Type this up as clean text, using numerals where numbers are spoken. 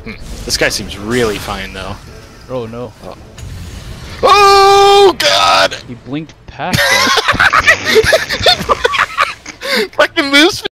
This guy seems really fine, though. Oh no. Oh, God! He blinked past us. Fucking moves